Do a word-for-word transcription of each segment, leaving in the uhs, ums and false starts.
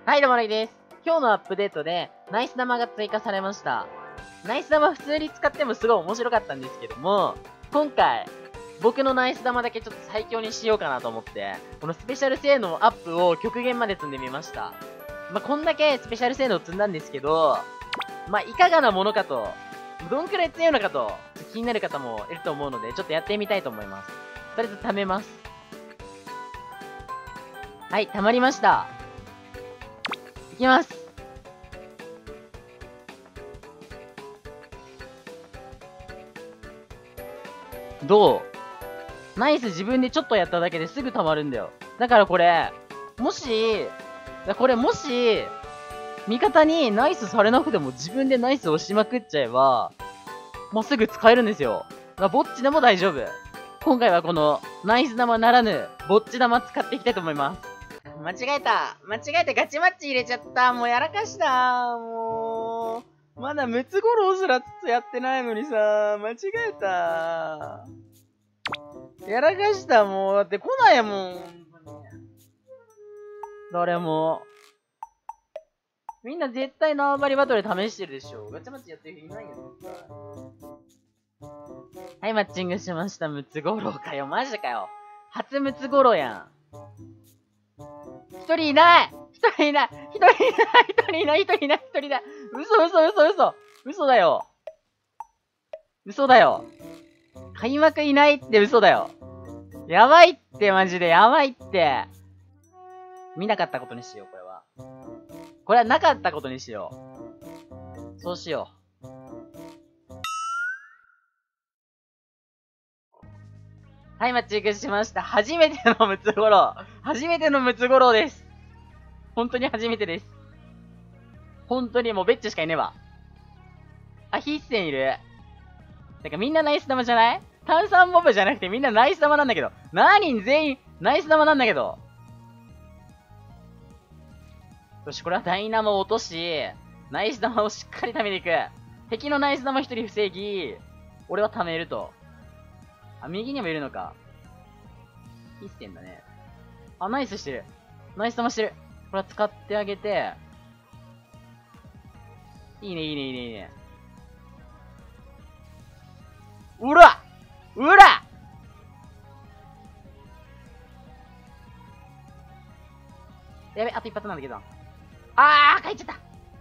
はい、どうも、レイです。今日のアップデートで、ナイス玉が追加されました。ナイス玉普通に使ってもすごい面白かったんですけども、今回、僕のナイス玉だけちょっと最強にしようかなと思って、このスペシャル性能アップを極限まで積んでみました。まあ、こんだけスペシャル性能を積んだんですけど、まあ、いかがなものかと、どんくらい強いのかと、気になる方もいると思うので、ちょっとやってみたいと思います。とりあえず貯めます。はい、貯まりました。いきます。どう？ナイス自分でちょっとやっただけですぐ溜まるんだよ。だからこれ、もし、これもし、味方にナイスされなくても自分でナイス押しまくっちゃえば、もうすぐ使えるんですよ。だからぼっちでも大丈夫。今回はこの、ナイス玉ならぬ、ぼっち玉使っていきたいと思います。間違えた。間違えてガチマッチ入れちゃった。もうやらかした。もう。まだムツゴロウすらつつやってないのにさ、間違えた。やらかした、もう。だって来ないもん。誰も。みんな絶対縄張りバトル試してるでしょ。ガチャマッチやってる人いないよ、絶対。はい、マッチングしました。ムツゴロウかよ。マジかよ。初ムツゴロウやん。一人いない一人いない一人いない一人いない一人いない一人いない嘘嘘嘘嘘嘘だよ嘘だよ開幕いないって嘘だよやばいってマジでやばいって見なかったことにしよう、これは。これはなかったことにしよう。そうしよう。はい、マッチングしました。初めてのムツゴロウ。初めてのムツゴロウです。本当に初めてです。本当にもうベッチしかいねえわ。あ、ヒッセンいる。てかみんなナイス玉じゃない？炭酸ボブじゃなくてみんなナイス玉なんだけど。何人全員ナイス玉なんだけど。よし、これはダイナモを落とし、ナイス玉をしっかり貯めていく。敵のナイス玉一人防ぎ、俺は貯めると。あ、右にもいるのか。ヒッセンだね。あ、ナイスしてる。ナイス玉してる。これは使ってあげて。いいね、いいね、いいね、いいね。うらうらやべ、あと一発なんだけど。あー、帰っちゃった。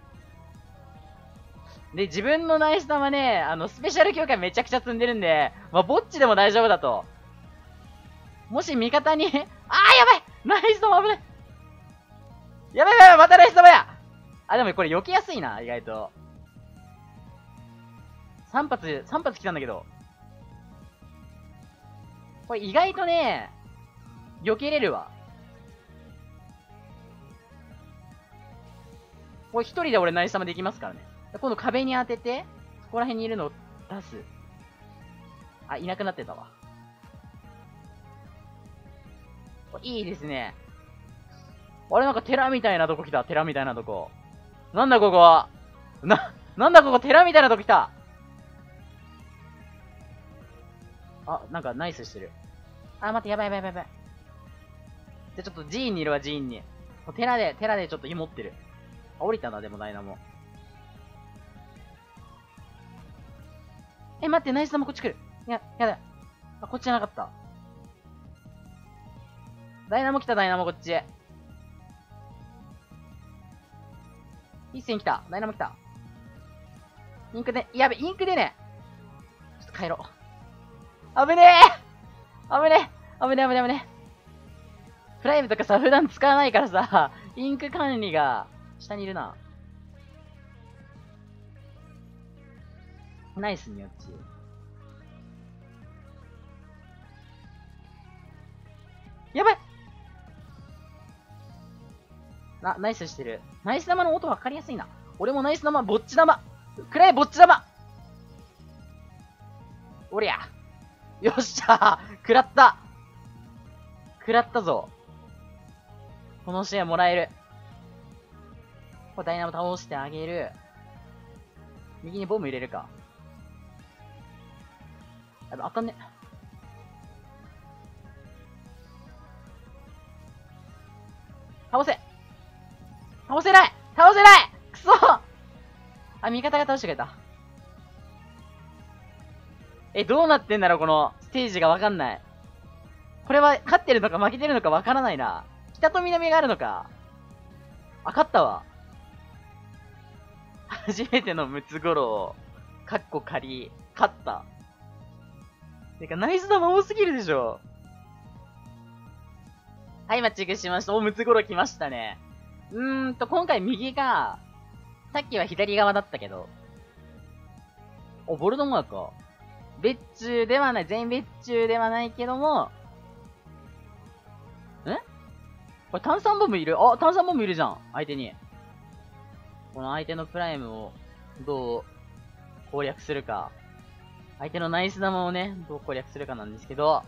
で、自分のナイス玉ね、あの、スペシャル強化めちゃくちゃ積んでるんで、まあ、ぼっちでも大丈夫だと。もし味方に、あー、やばいナイス玉危ないやばいやばいまたナイス玉やあ、でもこれ避けやすいな、意外と。さん発、さん発来たんだけど。これ意外とね、避けれるわ。これ一人で俺ナイス玉できますからね。今度壁に当てて、そこら辺にいるのを出す。あ、いなくなってたわ。いいですね。あれなんか寺みたいなとこ来た。寺みたいなとこ。なんだここは。な、なんだここ寺みたいなとこ来た。あ、なんかナイスしてる。あ、待って、やばいやばいやばいやばい。じゃ、ちょっと寺院にいるわ、寺院に。寺で、寺でちょっと持ってる。あ、降りたな、でもダイナモ。え、待って、ナイス玉こっち来る。いや、やだ。あ、こっちじゃなかった。ダイナモ来た、ダイナモこっち。一戦来た。ダイナモ来た。インクで、やべ、インクでね。ちょっと帰ろう。危ねえ危ねえ危ねえ危ねえ危ねえ。プライムとかさ、普段使わないからさ、インク管理が、下にいるな。ナイスによっち。やばいな、ナイスしてる。ナイス玉の音分かりやすいな。俺もナイス玉、ぼっち玉。くらえ、ぼっち玉おりゃ。よっしゃー食らった食らったぞ。この試合もらえる。これダイナモ倒してあげる。右にボム入れるか。やべ、当たんね。倒せ倒せない倒せないくそあ、味方が倒してくれた。え、どうなってんだろうこのステージがわかんない。これは勝ってるのか負けてるのかわからないな。北と南があるのか。あ、勝ったわ。初めてのムツゴロウ、かっこ仮、勝った。てか、ナイス玉多すぎるでしょ。はい、マッチングしました。お、ムツゴロウ来ましたね。うーんと、今回右が、さっきは左側だったけど。お、ボルドモアか。別注ではない、全員別注ではないけども、んこれ炭酸ボムいるあ、炭酸ボムいるじゃん。相手に。この相手のプライムをどう攻略するか。相手のナイス玉をね、どう攻略するかなんですけど。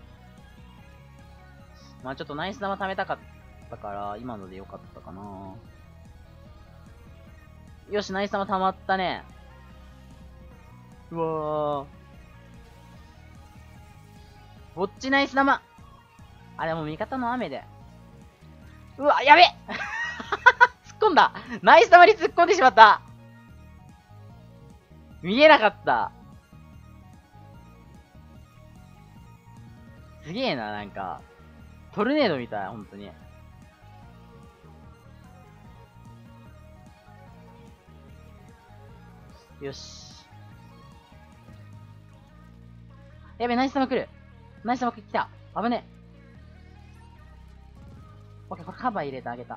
まあちょっとナイス玉貯めたかったから、今のでよかったかな。よし、ナイス玉溜まったね。うわー。ぼっちナイス玉。あ、でも味方の雨で。うわ、やべ突っ込んだナイス玉に突っ込んでしまった見えなかったすげえな、なんか。トルネードみたい、ほんとに。よし。やべ、ナイス玉来る。ナイス玉来た。危ねえ。オッケー、これカバー入れてあげた。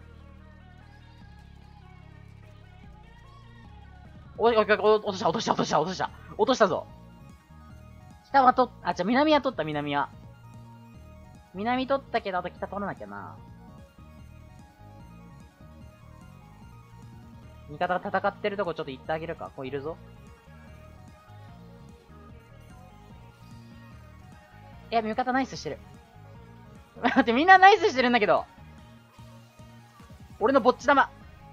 おい、おい、落とした、落とした、落とした、落とした。落としたぞ。北はと、あ、じゃ、南は取った、南は。南取ったけど、あと北取らなきゃな。味方が戦ってるとこちょっと行ってあげるか。こういるぞ。いや、味方ナイスしてる。待って、みんなナイスしてるんだけど。俺のぼっち玉。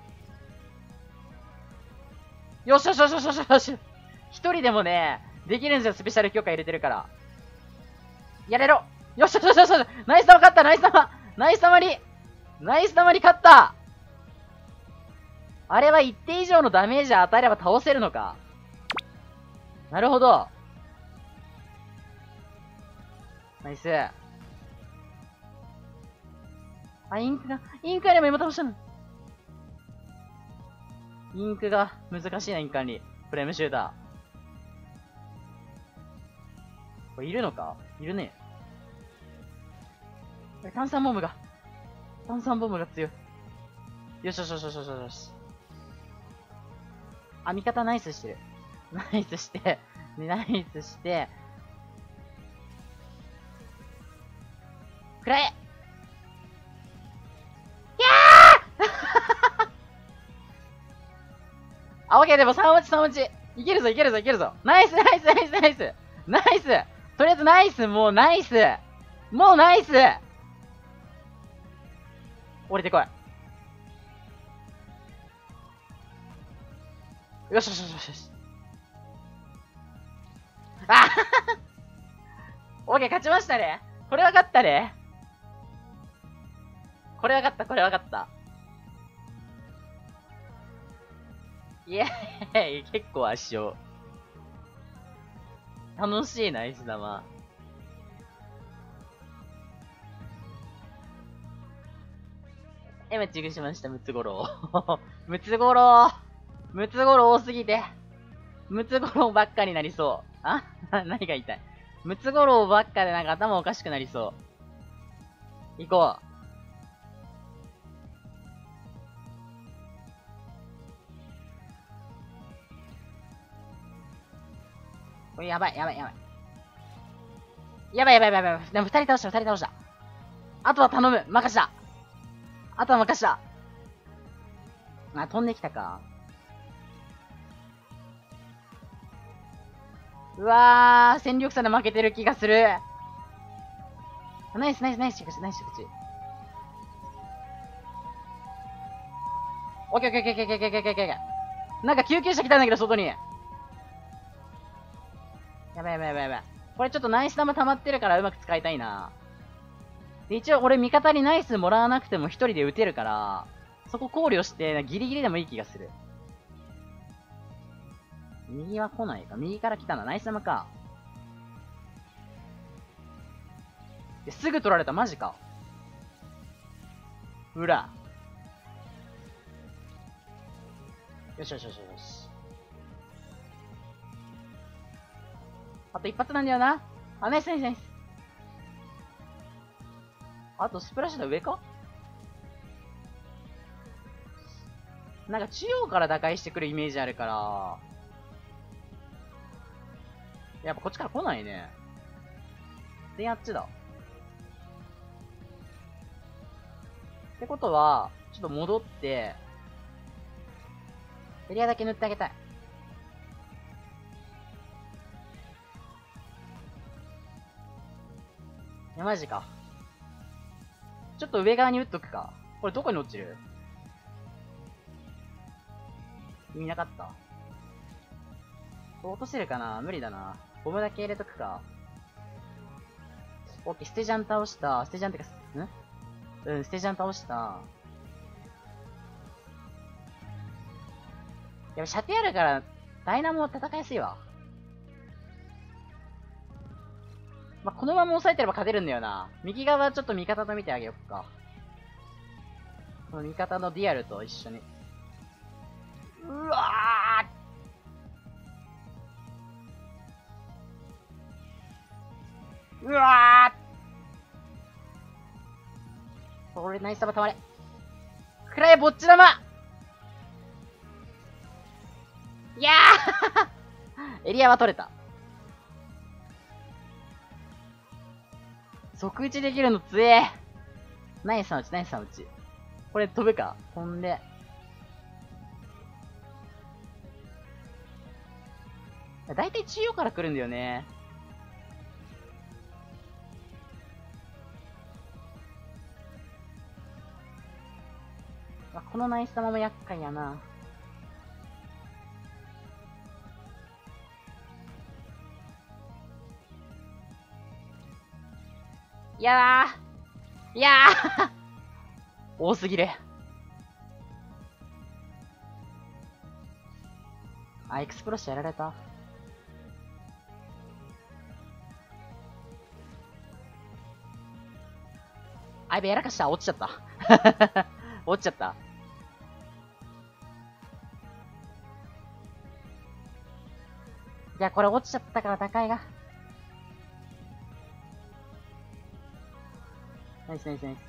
よしよしよしよしよしよし。一人でもね、できるんですよ、スペシャル強化入れてるから。やれろよしよしよしよしよしナイス玉勝ったナイス玉ナイス玉にナイス玉に勝ったあれは一定以上のダメージ与えれば倒せるのか。なるほど。ナイス。あ、インクが、インクあれば今倒したの。インクが難しいな、インク管理。フレームシューター。これいるのかいるね。炭酸ボムが。炭酸ボムが強い。よしよしよしよしよしよし。あ、味方ナイスしてる。ナイスして、ナイスして、くらえあ、オッケー、でもさん落ちさん落ち。いけるぞいけるぞいけるぞ。ナイスナイスナイスナイスナイスとりあえずナイスもうナイスもうナイス降りてこい。よしよしよしよしよし。あオッケー、勝ちましたね。これは勝ったね。これは勝った、これは勝った。イエーイ結構圧勝。楽しいな、石玉。え、マッチングしました、ムツゴロウ。ムツゴロウ。ムツゴロウ多すぎて。ムツゴロウばっかになりそう。あ何が言いたい。ムツゴロウばっかでなんか頭おかしくなりそう。行こう。これやばい、やばい、やばい。やばい、やばい、やばい、やばい。でも二人倒した、二人倒した。あとは頼む。任した。あとは任した。あ、飛んできたか。うわー、戦力差で負けてる気がする。ナイス、ナイス、ナイス、ナイス、ナイス、オッケーオッケーオッケーオッケーオッケーオッケーオッケー。なんか救急車来たんだけど、外に。やばいやばいやばいやばい。これちょっとナイス玉溜まってるからうまく使いたいな。で、一応俺味方にナイスもらわなくても一人で撃てるから、 そこ考慮して、ギリギリでもいい気がする。右は来ないか。右から来たな。ナイス玉か。すぐ取られた。マジか。うら。よしよしよしよし。あと一発なんだよな。あ、ナイスナイスナイス。あとスプラッシュの上か？なんか中央から打開してくるイメージあるから。やっぱこっちから来ないね。で、あっちだ。ってことは、ちょっと戻って、エリアだけ塗ってあげたい。いや、マジか。ちょっと上側に打っとくか。これどこに落ちる？意味なかった。落とせるかな？無理だな。ボムだけ入れとくか。オッケー、ステジャン倒した。ステジャンってか、んうん、ステジャン倒した。やっぱ射程あるから、ダイナモは戦いやすいわ。まあ、このまま押さえてれば勝てるんだよな。右側ちょっと味方と見てあげよっか。この味方のディアルと一緒に。うわーうわーこれナイス玉たまれ。くらえぼっち玉いやーエリアは取れた。即打ちできるの強え。ナイスさん打ち、ナイスさん打ち。これ飛ぶか飛んで。だいたい中央から来るんだよね。このナイス玉も厄介やな。いやーいやー多すぎる。あ、エクスプロッシュやられた。あいべ、やらかした。落ちちゃった。落ちちゃった。いや、これ落ちちゃったから高いが。ナイスナイスナイス。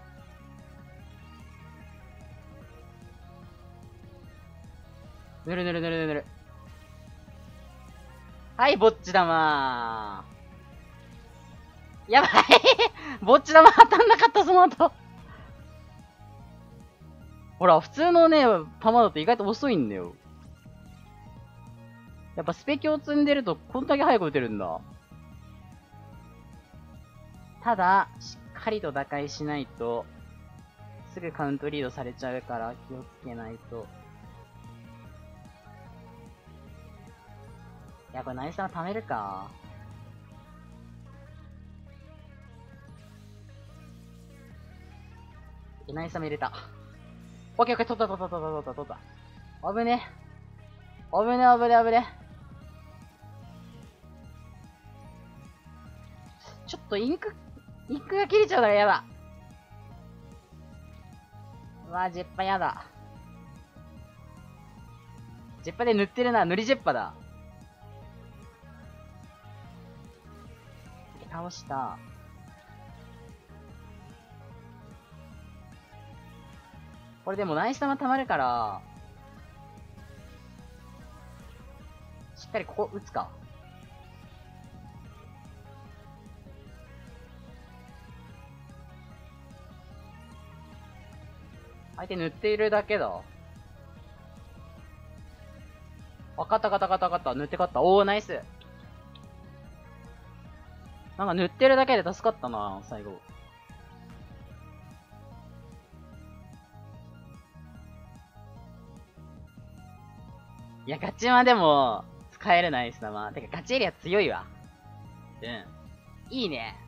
ぬるぬるぬるぬる。はい、ぼっち玉ー。やばいぼっち玉当たんなかった、その後。ほら、普通のね、玉だと意外と遅いんだよ。やっぱスペキを積んでるとこんだけ早く打てるんだ。ただ、しっかりと打開しないと、すぐカウントリードされちゃうから気をつけないと。いや、これナイス玉貯めるか。ナイス玉入れた。オッケーオッケー、取った取った取った取った取った。危ね。危ね危ね危ね。ちょっとインク、インクが切れちゃうからやだ。うわ、ジェッパやだ。ジェッパで塗ってるな。塗りジェッパだ。倒した。これでもナイス玉溜まるから、しっかりここ打つか。相手塗っているだけだ。わかったかったかったかった。塗って勝った。おー、ナイス。なんか塗ってるだけで助かったな、最後。いや、ガチマでも、使えるナイス玉。てか、ガチエリア強いわ。うん。いいね。